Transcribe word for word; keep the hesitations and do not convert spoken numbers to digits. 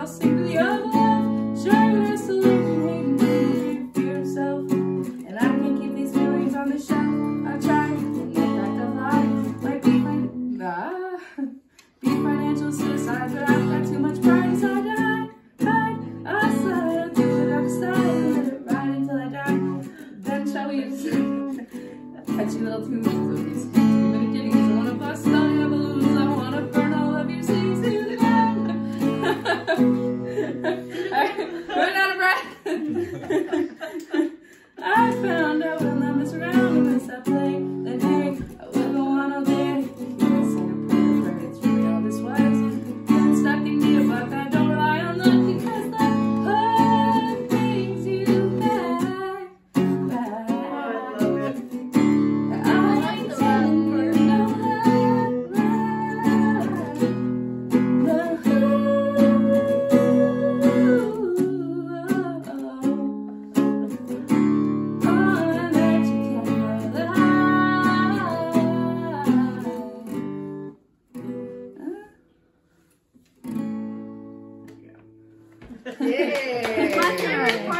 simply of love. Sure, there's solution hidden for yourself. And I can keep these feelings on the shelf. I try to get back to life. Might be fin nah, be financial suicide, but I've got too much pride inside to hide. Hide, I slide, I'll do it outside and let it ride until I die. Then shall we catchy little tunes of these too many kitties. I wanna bust all your balloons. I wanna burn all of your seeds to the ground. Run out of breath. I found out when I mess around and mess up play. Then hey, I wouldn't wanna be anything. You can sing a prayer for it's real this was. Been stuck in me, but I don't rely on luck because the hook brings you back, back. I love it. I like telling you no lie, the hook, oh, that you can't lie. Yeah.